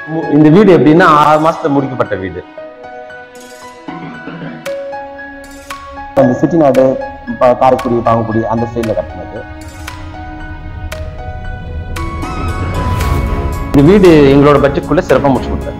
இந்த வீடு எப்படின்னா 6 மாசத்துல முடிக்கப்பட்ட வீடு. அந்த செட்டிநாடு, காரைக்குடி, பாங்குக்குடி அந்த ஸ்டைல்ல கட்டினது. இந்த வீடு எங்களோட பட்ஜெட்டுக்குள்ள சிறப்பா முடிச்சு கொடுத்தாரு.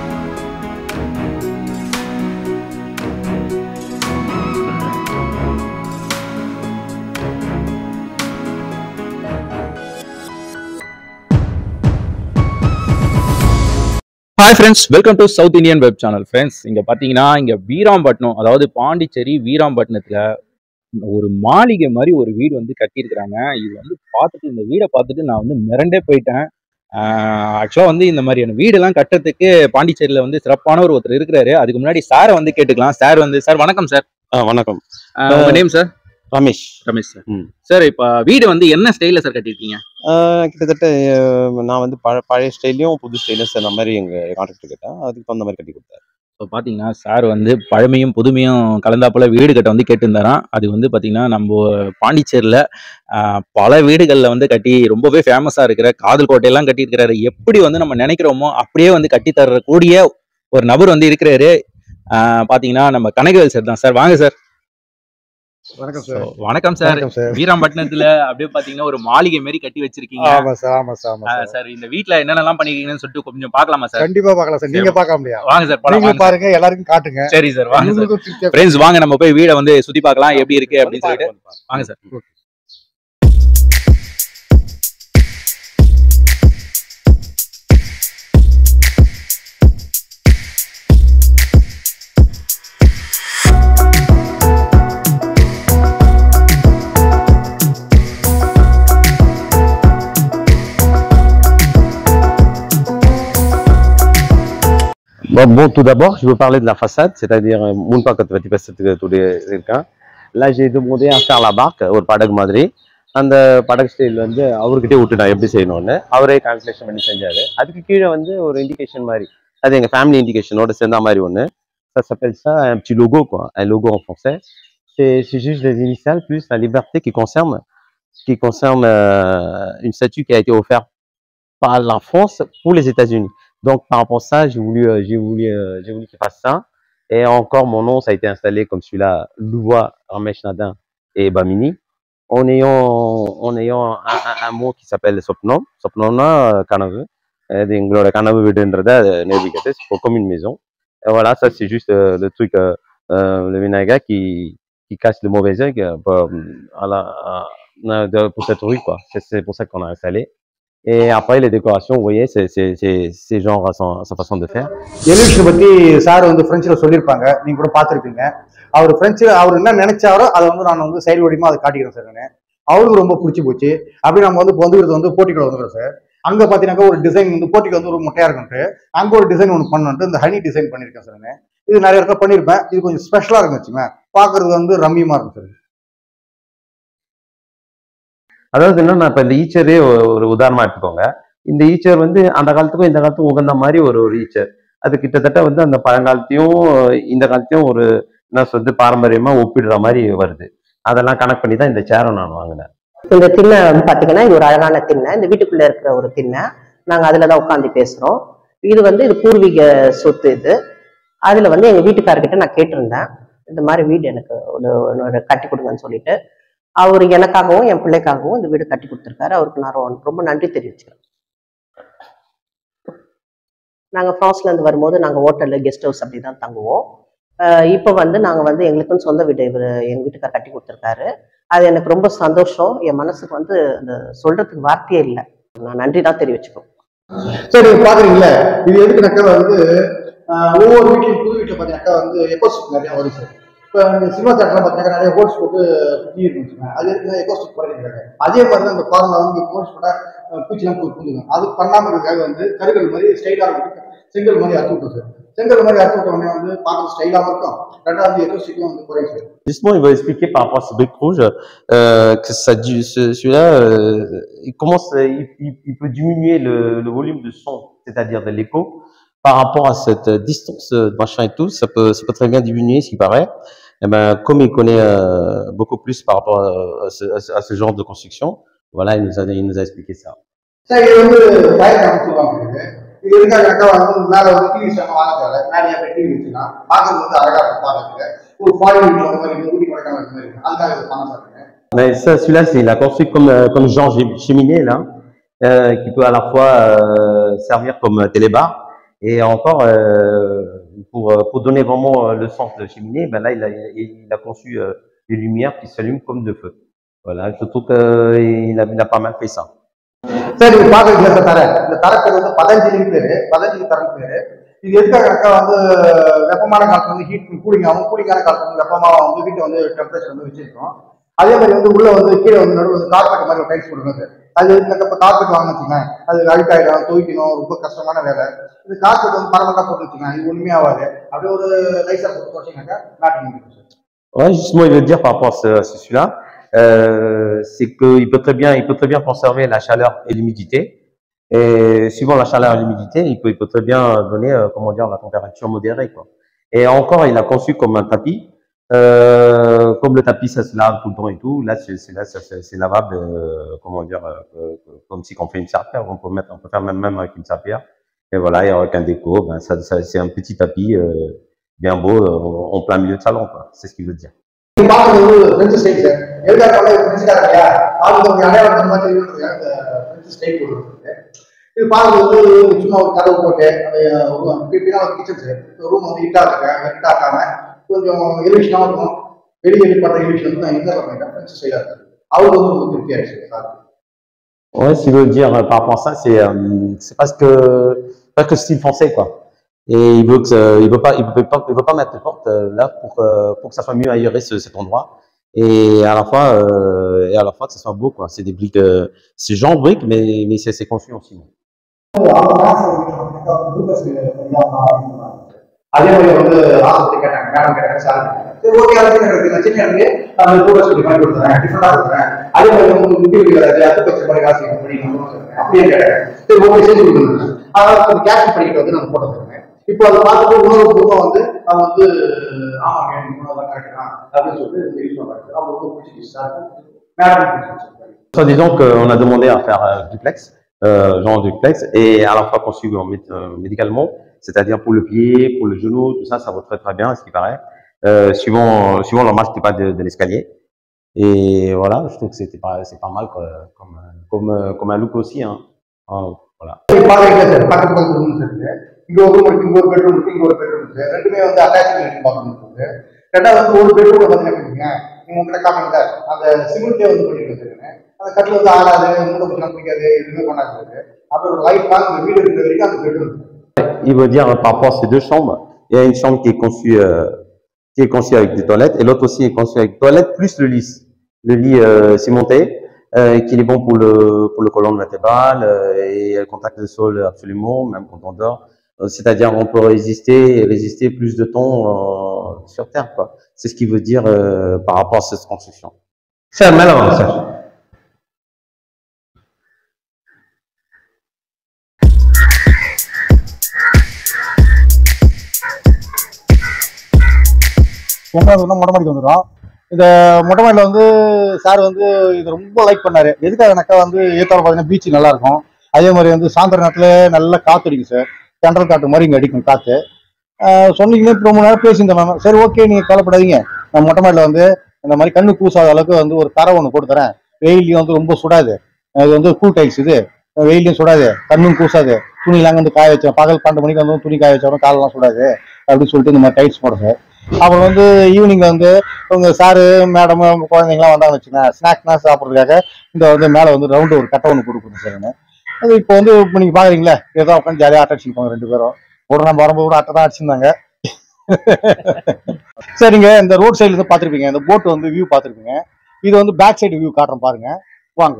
Hi friends, welcome to South Indian web channel. Friends, இங்கே பார்த்தீங்கன்னா இங்கே வீராம்பட்டினம், அதாவது பாண்டிச்சேரி வீராம்பட்டினத்தில் ஒரு மாளிகை மாதிரி ஒரு வீடு வந்து கட்டியிருக்கிறாங்க. இது வந்து பார்த்துட்டு, இந்த வீடை பார்த்துட்டு நான் வந்து மிரண்டே போயிட்டேன். ஆக்சுவலாக வந்து இந்த மாதிரியான வீடெல்லாம் கட்டுறதுக்கு பாண்டிச்சேரியில் வந்து சிறப்பான ஒருத்தர் இருக்கிறாரு. அதுக்கு முன்னாடி சாரை வந்து கேட்டுக்கலாம். சார் வணக்கம் சார். வணக்கம். உங்க name sir? Ramesh sir. Sir, இப்போ வீடு வந்து என்ன ஸ்டைலில் சார் கட்டியிருக்கீங்க? கிட்டத்தட்ட நான் வந்து பழைய ஸ்டைலையும் புது ஸ்டைலும் சேர்ந்த மாதிரி எங்கள் கான்ட்ராக்டர் கேட்டேன். அதுக்கு தகுந்த மாதிரி கட்டி கொடுத்தாரு. இப்போ பார்த்தீங்கன்னா சார் வந்து பழமையும் புதுமையும் கலந்தாப்புல வீடு கட்ட வந்து கேட்டுருந்தாராம். அது வந்து பார்த்தீங்கன்னா நம்ம பாண்டிச்சேரியில் பல வீடுகளில் வந்து கட்டி ரொம்பவே ஃபேமஸாக இருக்கிற காதல் கோட்டையெல்லாம் கட்டியிருக்கிறாரு. எப்படி வந்து நம்ம நினைக்கிறோமோ அப்படியே வந்து கட்டி தரக்கூடிய ஒரு நபர் வந்து இருக்கிறாரு. பார்த்தீங்கன்னா நம்ம கனகவேல் சார் தான். சார் வாங்க சார். வணக்கம் சார். வணக்கம் சார். வீராம்பட்டினத்துல அப்படியே பாத்தீங்கன்னா ஒரு மாளிகை மாதிரி கட்டி வச்சிருக்கீங்க. ஆமா சார், ஆமா சார். சார், இந்த வீட்ல என்னென்னலாம் பண்ணிருக்கீங்கன்னு சொல்லிட்டு கொஞ்சம் பார்க்கலாமா சார்? கண்டிப்பா பார்க்கலாம் சார். நீங்க பார்க்க முடியாது. வாங்க சார், நீங்க பாருங்க, எல்லாருக்கும் காட்டுங்க. சரி சார், வாங்க சார். ஃப்ரெண்ட்ஸ், வாங்க நம்ம போய் வீடை வந்து சுத்தி பார்க்கலாம் எப்படி இருக்கு அப்படின்னு சொல்லிட்டு. வாங்க sir. Bon, tout d'abord, je veux parler de la façade, c'est-à-dire, là, j'ai demandé à faire la barque, ஒரு படகு மாதிரி. அந்த படகு ஸ்டைல் வந்து அவர்கிட்டே விட்டுட்டேன் எப்படி செய்யணும்னு. அவரே கால்குலேஷன் பண்ணி செஞ்சாரு. அதுக்கு கீழே வந்து ஒரு இண்டிகேஷன் மாதிரி, அது எங்க ஃபேமிலி இண்டிகேஷனோட சேர்ந்த மாதிரி ஒன்று. Ça s'appelle ça un petit logo, quoi, un logo en français. C'est juste les initiales plus la liberté qui concerne une statue qui a été offerte par la France pour les États-Unis. Donc, par rapport à ça, j'ai voulu qu'il fasse ça. Et encore, mon nom, ça a été installé comme celui-là, Louvois, Ramesh Nadin et Bamini, en ayant un mot qui s'appelle Sopnom. Sopnomna, Kanavu. Dinglora Kanavu Videndreda, Nevigates, comme une maison. Et voilà, ça, c'est juste le truc, le Vinaga qui casse le mauvais œil pour cette rue, quoi. C'est pour ça qu'on a installé. Et après, les décorations, vous voyez, c'est genre sa façon de faire. Elevation பத்தி sir வந்து பிரெஞ்சுல சொல்லியிருப்பாங்க, நீங்க கூட பார்த்துருப்பீங்க. அவர் பிரெஞ்சுல அவர் என்ன நினைச்சாரோ அதை வந்து நான் வந்து செயல் வடிவமா அதை காட்டிக்கிறேன் சார். நான் அவருக்கு ரொம்ப பிடிச்சி போச்சு. அப்படி நம்ம வந்து வந்துக்கிறது வந்து போட்டிக்குள்ள வந்துடுறோம் சார். அங்க பாத்தீங்கன்னா ஒரு டிசைன் வந்து போட்டிக்கு வந்து ஒரு முட்டையா இருக்குன்ட்டு அங்க ஒரு டிசைன் ஒன்று பண்ணணுன்ட்டு இந்த ஹனி டிசைன் பண்ணியிருக்கேன் சார். நான் இது நிறைய இடத்துல பண்ணியிருப்பேன். இது கொஞ்சம் ஸ்பெஷலா இருக்கும் வச்சுங்க, பாக்குறது வந்து ரம்மியமா இருக்கும் சார். அதாவது என்னன்னா, இப்ப இந்த ஈச்சரே ஒரு உதாரணமா எடுத்துக்கோங்க. இந்த ஈச்சர் வந்து அந்த காலத்துக்கும் இந்த காலத்துக்கும் உகந்த மாதிரி ஒரு ஈச்சர். அது கிட்டத்தட்ட வந்து அந்த பழங்காலத்தையும் இந்த காலத்தையும் ஒரு என்ன சொல்றது பாரம்பரியமா ஒப்பிடுற மாதிரி வருது. அதெல்லாம் கனெக்ட் பண்ணி தான் இந்த சேரும் நான் வாங்கினேன். இந்த திண்ணை பாத்தீங்கன்னா இது ஒரு அழகான திண்ணை. இந்த வீட்டுக்குள்ள இருக்கிற ஒரு திண்ணை. நாங்க அதுலதான் உட்காந்து பேசுறோம். இது பூர்வீக சொத்து. இது அதுல வந்து எங்க வீட்டுக்காரர்கிட்ட நான் கேட்டிருந்தேன், இந்த மாதிரி வீடு எனக்கு ஒரு கட்டி கொடுங்கன்னு சொல்லிட்டு. அவர் எனக்காகவும் என் பிள்ளைக்காகவும் இந்த வீடு கட்டி கொடுத்துருக்காரு. அவருக்கு நான் ரொம்ப நன்றி தெரிவிச்சுக்கிறேன். நாங்க பிரான்ஸ்ல இருந்து வரும்போது நாங்க ஹோட்டல்ல கெஸ்ட் ஹவுஸ் அப்படிதான் தங்குவோம். இப்ப வந்து நாங்க வந்து எங்களுக்குன்னு சொந்த வீடு எங்க வீட்டுக்கார் கட்டி கொடுத்துருக்காரு. அது எனக்கு ரொம்ப சந்தோஷம். என் மனசுக்கு வந்து அந்த சொல்றதுக்கு வார்த்தையே இல்லை. நான் நன்றி தான் தெரிவிச்சுக்கோம். சரி, பாக்குறீங்களா, இது எதுக்குனாக்கா வந்து ஒவ்வொரு வீட்லையும் புது வீட்டுல பாத்தீங்கன்னாக்கா வந்து எக்கோஸ்டிக் நிறைய வரும் சார். இப்போ சினிமா தேட்டர்லாம் பார்த்தீங்கன்னா நிறைய ஹோல்ஸ் போட்டு சுற்றி இருக்குன்னு அது எதுக்கு எக்கோஸ்டிக் குறைக்கிறாங்க. அதே மாதிரி தான் இந்த ஃபார்மில் வந்து ஹோல்ஸ் போட்டால் பூச்சிலாம் பூந்துங்க. அது பண்ணாமல் இருக்கிறதுக்காக வந்து கருகல் மாதிரி ஸ்டைலாக இருக்கும், செங்கல் மாதிரி அறுத்து விட்டோம் சார். செங்கல் மாதிரி அறுத்து விட்ட உடனே வந்து பார்க்க ஸ்டைலாகவும் இருக்கும். ரெண்டாவது எக்கோஸ்டிக்கும் வந்து குறையும் sir. Justement, il va expliquer par rapport à ce brique rouge que celui-là, il peut diminuer le volume de son, c'est-à-dire de l'écho, par rapport à cette distance machin et tout, ça peut très bien diminuer, ce qui paraît. Et ben, comme il connaît beaucoup plus par rapport à ce genre de construction, voilà, il nous a expliqué ça. Sir, இது வந்து fire camp சொல்லுவாங்க. இது எதுக்காக அக்கா வந்து மேல வந்து TV stand வாங்க தேவை, மேலே அப்படியே டிவி வச்சுக்கலாம், பார்க்கறது வந்து அழகா இருக்கும் பார்க்கறதுக்கு. ஒரு ஃபாரின் வீட்டில் அந்த மாதிரி ஊட்டி கொடைக்கானல் அந்த மாதிரி இருக்கும், அதுக்காக இது பண்ண சாப்பிடுங்க. Mais ça, celui-là, c'est il a construit comme genre cheminée là, qui peut à la fois servir comme télébar et encore pour donner vraiment le sens de cheminée. Ben là, il a conçu des lumières qui s'allument comme de feu. Voilà, je trouve qu'il a pas mal fait ça. சரி, இது பார்க்கறதுல இந்த தரை, இந்த தரப்பேர் வந்து பதஞ்சலின்னு பேரு, பதஞ்சலி தரம் பேரு. இது எதுக்காக அக்கா வந்து வெப்பமான காலத்துல வந்து ஹீட் கூலிங் ஆகும், கூலிங்கான காலத்துல வந்து வெப்பமா வந்து வீட்டை வந்து டெம்பரேச்சர் வந்து வச்சிருக்கோம். அதே மாதிரி வந்து உள்ள வந்து கீழே வந்து நடுவில் வந்து கார்பெட் மாதிரி ஒரு டைல்ஸ் கொடுக்குறது. அது இப்போ கார்பெட் வாங்க வச்சுங்க, அது அழுக்காயிடும், துவைக்கணும், ரொம்ப கஷ்டமான வேலை. இது கார்பெட் வந்து பரமண்டா போட்டு வச்சுங்க, இது ஒண்ணுமே ஆகாது. அப்படியே ஒரு லைசர் போட்டு வச்சிங்கனாக்கா நாட்டு முடியும் sir. Ouais, justement, il veut dire par rapport à celui-là, c'est qu'il peut très bien conserver la chaleur et l'humidité. Et suivant la chaleur et l'humidité, il peut très bien donner, comment dire, la température modérée, quoi. Et encore, il a conçu comme un tapis. Comme le tapis, ça se lave tout le temps et tout. Là, c'est lavable, comment dire, comme si on fait une serpillère. On peut faire même avec une serpillère. Et voilà, et avec un déco, ben c'est un petit tapis bien beau en plein milieu de salon, quoi. C'est ce qu'il veut dire. இது பார்க்கறது வந்து French style sir. எதுக்காக பிரெஞ்சுக்கார இல்லையா, அவங்க ஒரு அடையாளம் அந்த மாதிரி தெரியுது, அந்த பிரெஞ்சு ஸ்டைல் கொடுக்குறது. இது பார்க்கறது வந்து சும்மா ஒரு கதவு போட்டு பின்னா ஒரு கிச்சன் சார். ரூம் வந்து ஹிட்டாக்காம கொஞ்சம் எலிவிஷனாக இருக்கும். வெளியே பண்ற எலிவிஷன் வந்து நான் என்ன பண்ணிட்டேன், பிரெஞ்சு ஸ்டைலாக இருக்கு. அவங்க வந்து ரொம்ப திருப்தி ஆயிடுச்சு sir. Ouais, s'il veut dire par rapport à ça, c'est presque style français, quoi. Et il veut pas mettre de porte là pour que ça soit mieux aéré cet endroit et à la fois que ça soit beau, quoi. C'est des briques, c'est genre briques, mais c'est conçu en ciment. அதே மாதிரி வந்து ஆசத்தை கேட்டாங்க, madam கேட்டாங்க, sir சரி okay சின்ன இருக்கு நான் கூட சொல்லி பண்ணி கொடுத்துறேன், டிஃபரெண்டா கொடுத்துறேன். அதே மாதிரி வந்து முக்கிய வராது, அது பச்சை மாதிரி காசு அப்படியே கேட்டாங்க. சரி ஓகே செஞ்சு கொடுத்துருங்க. அதாவது கேஷ் பண்ணிக்கிட்டு வந்து நம்ம போட்டு தருவேன். இப்போ அதை பார்த்துட்டு உணவு பூர்வம் வந்து அவன் வந்து ஆமாங்க உணவுதான் கரெக்ட் தான் அப்படின்னு சொல்லிட்டு யூஸ் பண்றாங்க. அவங்க ரொம்ப பிடிச்சிச்சு sir, madam. Soit disons qu'on a demandé à faire duplex, genre duplex, et à la fois conçu médicalement, c'est-à-dire pour le pied, pour le genou, tout ça, ça vaut très très bien, ce qui paraît, suivant la marche pas de l'escalier. Et voilà, je trouve que c'est pas mal comme un look aussi, hein. Voilà. இங்க ஒரு room இருக்கு, இங்க ஒரு bedroom இருக்கு, இங்க ஒரு bedroom இருக்கு. ரெண்டுமே வந்து அட்டாச் பாத்ரூம் இருக்கு. ரெண்டாவது வந்து ஒரு பெட்ரூம்ல பாத்தீங்கன்னா நீங்க உங்ககிட்ட காமிங்க அந்த சிமெண்ட்லயே வந்து பண்ணிட்டு வச்சிருக்கேன். அந்த கட்டில வந்து ஆடாது, மூட பிடிச்சா பிடிக்காது, எதுவுமே பண்ணாது இருக்கு. அப்புறம் ஒரு லைஃப் லாங் இந்த வீடு இருக்கிற வரைக்கும் அந்த bedroom. Il veut dire par rapport à ces deux chambres, il y a une chambre qui est conçue avec des toilettes et l'autre aussi est conçue avec toilettes plus le lit cimenté qui est bon pour le colonne vertébrale et le contact de sol absolument, même quand on dort. C'est-à-dire on peut résister plus de temps sur terre, quoi. C'est ce qu'il veut dire par rapport à cette construction. C'est un mal avancé. Pongal வந்து மொட்டை மாடிக்கு வந்துடும். இந்த மொட்டை மாடியில் வந்து sir வந்து இது ரொம்ப லைக் பண்ணாரு. எதுக்காகனாக்கா வந்து ஏத்தால பார்த்தீங்கன்னா பீச் நல்லா இருக்கும். அதே மாதிரி வந்து சாயந்தர நேரத்தில் நல்லா காற்று அடிக்கும் சார், சென்ட்ரல் காற்று மாதிரி இங்கே அடிக்கும் காற்று. சொன்னீங்கன்னா இப்போ ரொம்ப நேரம் பேசியிருந்தேன் மேம். சரி ஓகே நீங்கள் கவலைப்படாதீங்க, நான் மொட்டை மாடியில் வந்து இந்த மாதிரி கண்ணு கூசாத அளவுக்கு வந்து ஒரு தரை ஒன்று போட்டு தரேன். வெயிலையும் வந்து ரொம்ப சுடாது, அது வந்து கூல் டைல்ஸ், இது வெயிலையும் சுடாது, கண்ணும் கூசாது. துணிலாம் வந்து காய வச்சோம், பகல் 12 மணிக்கு வந்து துணி காய வச்சாலும் காலெல்லாம் சுடாது அப்படின்னு சொல்லிட்டு இந்த மாதிரி டைல்ஸ் போட சார். அப்புறம் வந்து ஈவினிங்ல வந்து உங்க சாரு மேடம் குழந்தைங்களாம் வந்தாங்கன்னு வச்சுங்க, ஸ்நாக்ஸ்னா சாப்பிட்றதுக்காக இந்த வந்து மேலே வந்து ரவுண்டு ஒரு கட்டை ஒன்று கொடுக்கணும் சார். அது இப்போ வந்து இப்போ நீங்க பாக்குறீங்களா, ஏதோ உட்காந்து ஜாலியாக ஆட்ட அடிச்சுப்பாங்க ரெண்டு பேரும். ஒரு நம்ம வரும்போது கூட அட்டை தான் அடிச்சிருந்தாங்க. சரிங்க, இந்த ரோட் சைட்ல இருந்து பார்த்துருப்பீங்க, இந்த போட் வந்து வியூ பார்த்துருப்பீங்க. இது வந்து பேக் சைடு வியூ காட்டுறோம் பாருங்க, வாங்க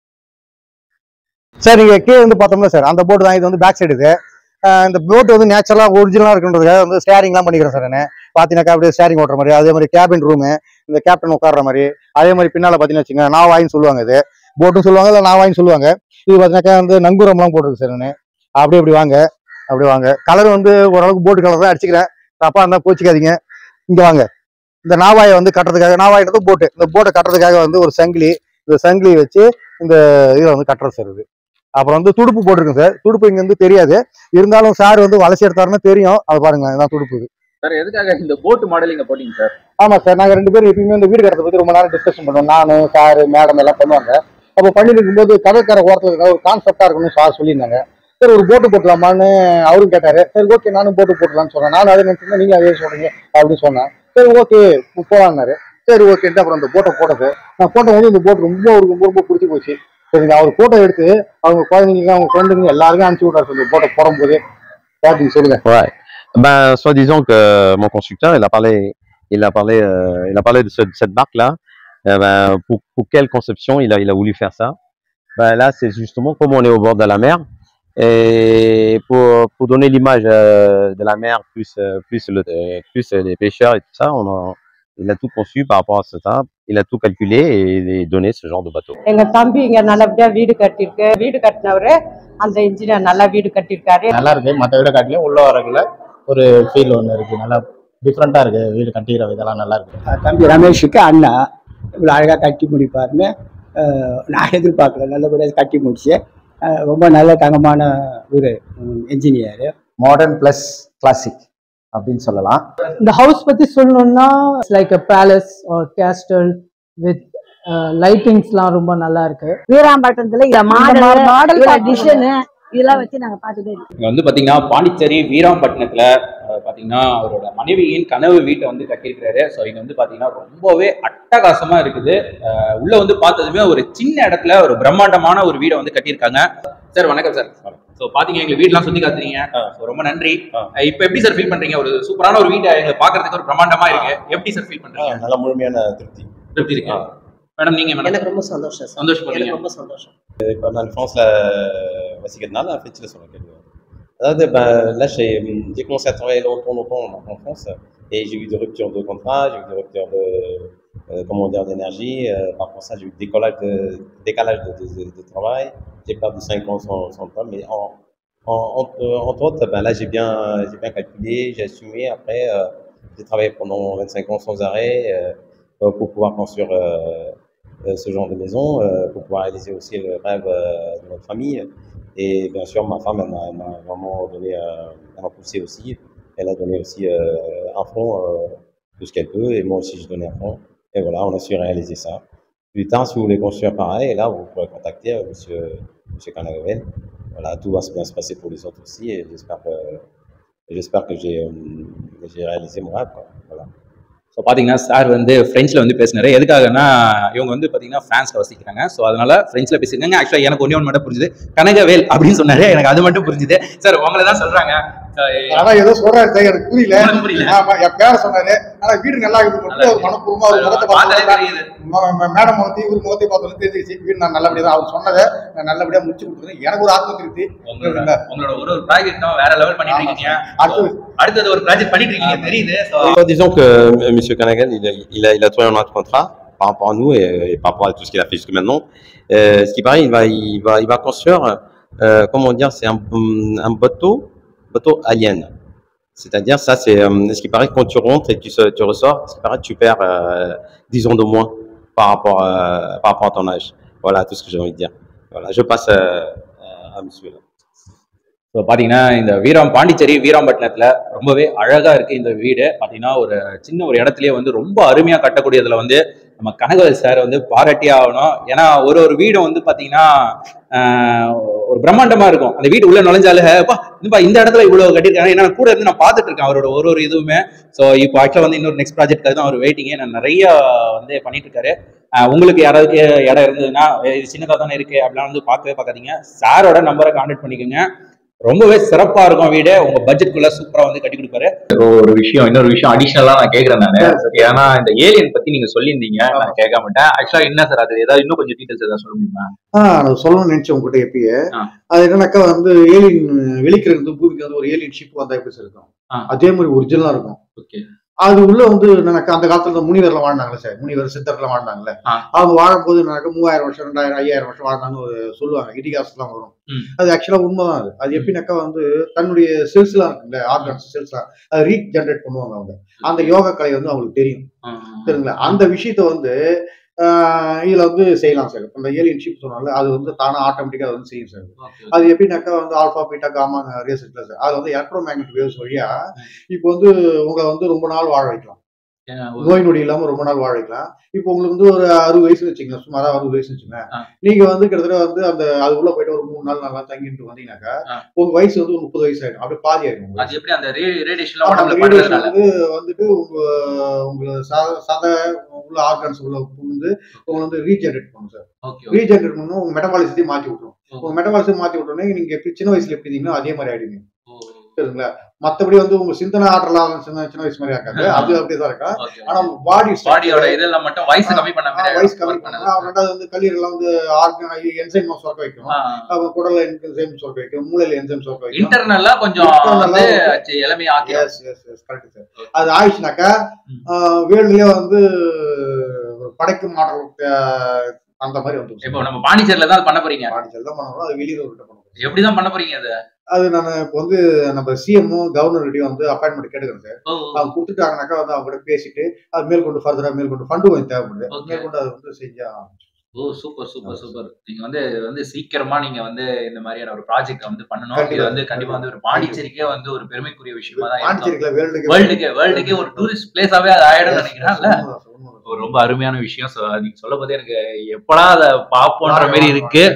சார். நீங்க கீழே வந்து பார்த்தோம்னா சார் அந்த போட் தான், இது வந்து பேக் சைடு. இது இந்த போட் வந்து நேச்சுரலா ஒரிஜினலா இருக்குன்றதுக்காக வந்து ஸ்டேரிங்லாம் பண்ணிக்கிறேன் சார். நான் பார்த்தீங்கன்னாக்கா அப்படியே ஸ்டேரிங் ஓட்டுற மாதிரி, அதே மாதிரி கேபின் ரூமு, இந்த கேப்டன் உட்கார்ற மாதிரி, அதே மாதிரி பின்னால பார்த்தீங்கன்னா வச்சுங்க நாவாயின்னு சொல்லுவாங்க, இது போட்டும் சொல்லுவாங்க, இல்லை நாவாயின்னு சொல்லுவாங்க. இது பார்த்தீங்கன்னாக்கா வந்து நங்கூரம்லாம் போட்டுருக்கு சார். நான் அப்படி வாங்க கலர் வந்து ஓரளவுக்கு போட்டு கலர் தான் அடிச்சுக்கிறேன், தப்பா இருந்தா போச்சுக்காதீங்க. இங்க வாங்க, இந்த நாவாயை வந்து கட்டுறதுக்காக, நாவாயின்றது போட்டு, இந்த போட்டை கட்டுறதுக்காக வந்து ஒரு சங்கிலி, இந்த சங்கிலியை வச்சு இந்த இதை வந்து கட்டுறது சார். இது அப்புறம் வந்து துடுப்பு போட்டிருக்கோம் சார். துடுப்பு இங்க இருந்து தெரியாது, இருந்தாலும் சார் வந்து வளர்ச்சி எடுத்தாருன்னு தெரியும். அது பாருங்க, இதான் துடுப்பு. சார் எதுக்காக இந்த போட் மாடல் இங்க போட்டீங்க சார்? ஆமா சார், நாங்க 2 பேரும் எப்பயுமே இந்த வீடு கட்டுறத பத்தி ரொம்ப நேரம் டிஸ்கஷன் பண்ணுவோம். நானு சார் மேடம் எல்லாம் பண்ணுவாங்க. அப்போ பண்ணிட்டு இருக்கும்போது கடற்கரை ஓரத்துல இருக்கிற ஒரு கான்செப்டா இருக்கணும்னு சார் சொல்லியிருந்தாங்க. சரி ஒரு போட்டு போட்டலாமான்னு அவரும் கேட்டாரு. சரி ஓகே நானும் போட்டு போட்டலாம்னு சொன்னேன். நானும் அதே நினைச்சிருந்தேன், நீங்க அதே சொல்றீங்க அப்படின்னு சொன்னேன். சரி ஓகே போலான்னாரு. சரி ஓகேன்ட்டு அப்புறம் அந்த போட்டை போட்டது. நான் போட்டபோது இந்த போட் ரொம்ப அவருக்கு ரொம்ப ரொம்ப பிடிச்சி போச்சு. சரிங்க, அவர் போட்டோ எடுத்து அவங்க குழந்தைங்க அவங்க ஃப்ரெண்டுங்க எல்லாருக்கும் அனுப்பிச்சு விட்டாரு இந்த போட்டோ போடும்போது. சொல்லுங்க. Ouais. Ben, soi-disant que mon constructeur, il a parlé de cette barque-là. Ben, pour quelle conception il a voulu faire ça? Ben là, c'est justement comme on est au bord de la mer. Et pour donner l'image de la mer, plus les pêcheurs et tout ça, il a tout conçu par rapport à ça. Il a tout calculé et donné ce genre de bateau. எங்க தம்பி இங்க நல்லபடியா வீடு கட்டிருக்கு. வீடு கட்டினவரு அந்த engineer நல்லா வீடு கட்டிருக்காரு. நல்லா இருக்கு. மற்ற வீடு காட்டிலும் உள்ள வரக்குள்ள ஒரு ஃபீல் ஒன்று இருக்கு. நல்லா டிஃப்ரெண்டா இருக்கு. வீடு கட்டிக்கிற இதெல்லாம் நல்லா இருக்கு. தம்பி ரமேஷுக்கு அண்ணா இவ்வளோ அழகாக கட்டி முடிப்பாருன்னு நான் எதிர்பார்க்கல. நல்லபடியாக கட்டி முடிச்சு ரொம்ப நல்ல தங்கமான ஒரு இன்ஜினியர். மாடர்ன் பிளஸ் கிளாசிக் அப்படின்னு சொல்லலாம். இந்த ஹவுஸ் பத்தி சொல்லணும்னா like a palace or castle with லைட்டிங்ஸ்லாம் ரொம்ப நல்லா இருக்கு. வீராம்பட்டினத்துல இந்த மாடல் டிசைன் இதெல்லாம் வச்சு நாங்க பார்த்துட்டே இருக்கோம். இங்க வந்து பாத்தீங்கன்னா பாண்டிச்சேரி வீராம்பட்டினத்துல பாத்தீங்கன்னா அவரோட மனைவியின் கனவு வீட்டை வந்து கட்டியிருக்கிறாரு. ஸோ இங்க வந்து பாத்தீங்கன்னா ரொம்பவே அட்டகாசமா இருக்குது. உள்ள வந்து பார்த்ததுமே ஒரு சின்ன இடத்துல ஒரு பிரம்மாண்டமான ஒரு வீடை வந்து கட்டியிருக்காங்க. சார் வணக்கம் சார். ஸோ பாத்தீங்க எங்க வீடெல்லாம் சுத்தி காத்துறீங்க. ரொம்ப நன்றி. இப்போ எப்படி சார் ஃபீல் பண்றீங்க? ஒரு சூப்பரான ஒரு வீட்டை எங்க பாக்குறதுக்கு ஒரு பிரம்மாண்டமா இருக்கு. எப்படி சார் ஃபீல் பண்றீங்க? நல்ல முழுமையான திருப்தி இருக்கு. மேடம் நீங்க மேடம்? எனக்கு ரொம்ப சந்தோஷம் சார். சந்தோஷப்படுறீங்க? ரொம்ப சந்தோஷம். இப்போ நான் ஃப்ரான்ஸில் வசிக்கிறதுனால நான் ஃப்ரெஞ்சில் சொல்ல கேட்குவேன். அதாவது là j'ai commencé à travailler longtemps en France et j'ai eu des ruptures de contrat, j'ai eu des ruptures de d'énergie. Par rapport à ça, j'ai eu décalage de travail. J'ai perdu 5 ans sans temps, mais entre autres, là j'ai bien calculé, j'ai assumé. Après, j'ai travaillé pendant 25 ans sans arrêt pour pouvoir construire ce genre de maison, pour pouvoir réaliser aussi le rêve de notre famille. Et bien sûr, ma femme, elle m'a vraiment donné, elle m'a poussé aussi. Elle a donné aussi un fond, tout ce qu'elle peut, et moi aussi je donnais un fond. Et voilà, on a su réaliser ça. Plus tard, si vous voulez construire pareil, là, vous pourrez contacter monsieur Canagavel. Voilà, tout va bien se passer pour les autres aussi, et j'espère que j'ai réalisé mon rêve, quoi. Voilà. So பார்த்தீங்கன்னா sir வந்து ஃப்ரெஞ்சில் வந்து பேசினாரு. எதுக்காகனா இவங்க வந்து பார்த்தீங்கன்னா ஃப்ரான்ஸில் வசிக்கிறாங்க. ஸோ அதனால ஃப்ரெஞ்சில் பேசியிருக்காங்க. ஆக்சுவலாக எனக்கு ஒன்றே ஒன்று மட்டும் புரிஞ்சுது, கனகவேல் அப்படின்னு சொன்னாரு. எனக்கு அது மட்டும் புரிஞ்சுது. சார் உங்களை தான் சொல்றாங்க. ஆனா ஏதோ சொல்றாரு சார், எனக்கு புரியல. என் பேர சொன்னாரு. ஆனா வீடு நல்லா இருக்குது. மனப்பூர்வமா மேடம் முகத்தை இவர் முகத்தை பார்த்தோன்னு தெரிஞ்சிருச்சு. வீடு நான் நல்லபடியா தான் அவர் சொன்னதை நான் நல்லபடியா முடிச்சு கொடுத்துருக்கேன். எனக்கு ஒரு ஆத்ம திருப்தி. உங்களோட ஒரு ப்ராஜெக்டும் வேற லெவல் பண்ணிட்டு இருக்கீங்க. அடுத்தது ஒரு ப்ராஜெக்ட் பண்ணிட்டு இருக்கீங்க தெரியுது. Disons que monsieur Canagan, il a trouvé un autre contrat par rapport à nous et par rapport à tout ce qu'il a fait jusque maintenant. Ce qui paraît, il va construire, comment dire, c'est un bateau alien. C'est-à-dire, ça, c'est ce qui paraît quand tu rentres et tu ressors, ce qui paraît que tu perds 10 ans de moins par rapport à ton âge. Voilà tout ce que j'ai envie de dire. Voilà, je passe à monsieur là. So பார்த்தீங்கன்னா இந்த பாண்டிச்சேரி வீராம்பட்டினத்தில் ரொம்பவே அழகாக இருக்குது இந்த வீடு. பார்த்தீங்கன்னா ஒரு சின்ன ஒரு இடத்துலயே வந்து ரொம்ப அருமையாக கட்டக்கூடியதில் வந்து நம்ம கனகவேல் சார் வந்து பாராட்டி ஆகணும். ஏன்னா ஒரு வீடும் வந்து பார்த்தீங்கன்னா ஒரு பிரம்மாண்டமாக இருக்கும். அந்த வீடு உள்ள நுழைஞ்சாலே இந்த இடத்துல இவ்வளோ கட்டியிருக்காங்க. ஏன்னா கூட இருந்து நான் பார்த்துட்டு இருக்கேன் அவரோட ஒரு இதுவுமே. ஸோ இப்போ ஆக்சுவலாக வந்து இன்னொரு நெக்ஸ்ட் ப்ராஜெக்ட்காக தான் அவர் வெயிட்டிங்கே. நான் நிறைய வந்து பண்ணிட்டு இருக்காரு. உங்களுக்கு யாராவது இடம் இருந்ததுன்னா இது சின்னதாக தானே இருக்கு அப்படிலாம் வந்து பார்க்காதீங்க. சாரோட நம்பரை கான்டாக்ட் பண்ணிக்கோங்க. ரொம்பவே சிறப்பா இருக்கும் வீடு. உங்க பட்ஜெட்குள்ள சூப்பரா வந்து கட்டி கொடுப்பாரு. இன்னொரு விஷயம் அடிஷனலா நான் கேக்குறேன் நானு. ஏன்னா இந்த ஏலியன் பத்தி நீங்க சொல்லியிருந்தீங்க, நான் கேட்க மாட்டேன். ஆக்சுவலா என்ன சார் அது ஏதாவது இன்னும் கொஞ்சம் டீடைல்ஸ் ஏதாவது சொல்ல முடியுமா? நான் சொல்லணும்னு நினைச்சேன் உங்ககிட்ட எப்பயே. அது என்னன்னாக்கா வந்து ஏலியன் வெளிக்கிற பூமிக்கு வந்து ஒரு ஏலியன் ஷிப் வந்தா எப்படி சார் இருக்கும், அதே மாதிரி ஒரிஜினலா இருக்கும். ஓகே. அது உள்ள வந்து எனக்கு அந்த காலத்துல முனிவர்ல வாழ்ந்தாங்களே சார், முனிவர் சித்தர்ல வாழ்ந்தாங்கல்ல, அவங்க வாழும்போது எனக்கு 3000 வருஷம் 2000 5000 வருஷம் வாழ்ந்தாங்கன்னு சொல்லுவாங்க. இதிகாசம்லாம் வரும். அது ஆக்சுவலா உண்மைதான். அது எப்படின்னாக்கா வந்து தன்னுடைய செல்ஸ் எல்லாம் இருக்குல்ல, ஆர்கன்ஸ் செல்ஸ்லாம் அது ரீஜெனரேட் பண்ணுவாங்க அவங்க. அந்த யோகா கலை வந்து அவங்களுக்கு தெரியும். சரிங்களா? அந்த விஷயத்த வந்து இதுல வந்து செய்யலாம் சார். அந்த ஏலியன் ஷிப் சொன்னால அது வந்து தானா ஆட்டோமேட்டிக்கா வந்து செய்யும் சார். அது எப்படின்னாக்கா வந்து ஆல்பா பீட்டா காமா நிறைய செட்ல சார். அது வந்து எலக்ட்ரோமேக்னெட்டிக் வேவ்ஸ் வழியா இப்போ வந்து உங்களை வந்து ரொம்ப நாள் வாழ வைக்கலாம். நோய் நொடி இல்லாம ரொம்ப நாள் வாழ வைக்கலாம். இப்போ உங்களுக்கு வந்து ஒரு 60 வயசுன்னு வச்சுக்கோங்க, சுமாரா 60 வயசுன்னு வச்சுக்கோங்க. நீங்க வந்து கிட்டத்தட்ட வந்து அந்த அது உள்ள போயிட்டு ஒரு 3 நாள் 4 நாள் தங்கிட்டு வந்தீங்கன்னாக்கா உங்க வயசு வந்து 30 வயசு ஆயிடும். அப்படியே பாதி ஆயிடும். அது எப்படி அந்த ரேடியேஷன் வந்து வந்துட்டு உங்க சத உள்ள ஆர்கன்ஸ் உள்ள புகுந்து உங்களை வந்து ரீஜெனரேட் பண்ணும் சார். ரீஜெனரேட் பண்ணணும், உங்க மெட்டபாலிசத்தையும் மாத்தி விட்டுரும். உங்க மெட்டபாலிசம் மாத்தி விட்டோன்னே நீங்க சின்ன வயசுல எப்படி இருந்தீங்கன்னா அதே மாதிரி ஆயிடுவீங்க. சரிங்களா? மத்தபடி வந்து உங்க சிந்தனை ஆற்றலாம் சின்ன வயசு மாதிரி இருக்காது. அது அப்படிதான் இருக்கா. ஆனா உங்க பாடியோட இதெல்லாம் மட்டும் வயசு கம்மி பண்ணா ரெண்டாவது வந்து கல்லீரலாம் வந்து என்சைம் சுரக்க வைக்கும். அப்புறம் குடல்ல என்சைம் சுரக்க வைக்கும், மூளையில என்சைம் சுரக்க வைக்கும். இன்டர்னலா கொஞ்சம் எளிமையா ஆக்கி. Correct sir. அது ஆயிடுச்சுனாக்கா வேர்ல்ட்லயே வந்து படைக்கும் மாற்றம் அந்த மாதிரி வந்து. இப்போ நம்ம பாண்டிச்சேரியில தான் பண்ண போறீங்க. பாண்டிச்சேரியில தான் பண்ணணும். அது வெளியில ஒரு பண்ணணும். எப்படிதான் பண்ண போறீங்க அது? அது நான் இப்போ வந்து நம்ம சிஎம்மும் கவர்னர்கிட்டையும் வந்து அப்பாயின்மெண்ட் கேட்டுக்கிறேன் சார். அவங்க கொடுத்துட்டாங்கனாக்கா வந்து அவங்க கூட பேசிட்டு அது மேற்கொண்டு ஃபர்தரா மேற்கொண்டு ஃபண்டு கொஞ்சம் தேவைப்படுது. மேற்கொண்டு அதை வந்து செஞ்சா. Super super super. நீங்க வந்து சீக்கிரமா நீங்க வந்து இந்த மாதிரியான ஒரு ப்ராஜெக்ட் வந்து பண்ணணும். இது வந்து கண்டிப்பா வந்து ஒரு பாண்டிச்சேரிக்கே வந்து ஒரு பெருமைக்குரிய விஷயமா தான் இருக்கும். வேர்ல்டுக்கே ஒரு டூரிஸ்ட் பிளேஸாவே அது ஆயிடும் நினைக்கிறேன்ல. ஒரு ரொம்ப அருமையான விஷயம். நீங்க சொல்ல போதே எனக்கு எப்படா அதை பாப்போன்ற மாதிரி இருக்கு.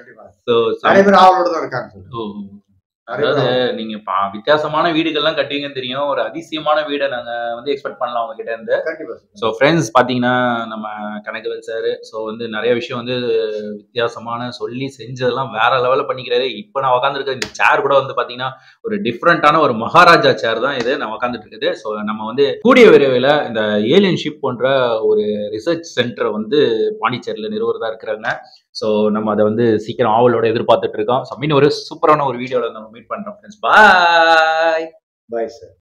நிறைய பேர் ஆவலோட தான் இருக்காங்க. அதாவது நீங்க வித்தியாசமான வீடுகள்லாம் கட்டுவீங்கன்னு தெரியும். ஒரு அதிசயமான வீடை நாங்க வந்து எக்ஸ்பெக்ட் பண்ணலாம் அவங்க கிட்ட இருந்து. ஸோ ஃப்ரெண்ட்ஸ் பாத்தீங்கன்னா நம்ம கனகவேல் சார் ஸோ வந்து நிறைய விஷயம் வந்து வித்தியாசமான சொல்லி செஞ்சதெல்லாம் வேற லெவலில் பண்ணிக்கிறாரு. இப்போ நான் உட்காந்துருக்க இந்த சேர் கூட வந்து பாத்தீங்கன்னா ஒரு டிஃப்ரெண்டான ஒரு மகாராஜா சேர் தான் இது நான் உட்காந்துட்டு இருக்குது. ஸோ நம்ம வந்து கூடிய விரைவில் இந்த ஏலியன் ஷிப் போன்ற ஒரு ரிசர்ச் சென்டரை வந்து பாண்டிச்சேரியில் நிறுவனதா இருக்கிறாங்க. ஸோ நம்ம அதை வந்து சீக்கிரம் ஆவலோட எதிர்பார்த்துட்டு இருக்கோம். ஸோ மீன் ஒரு சூப்பரான ஒரு வீடியோவில் நம்ம மீட் பண்றோம் ஃப்ரெண்ட்ஸ். பாய் பாய் சார்.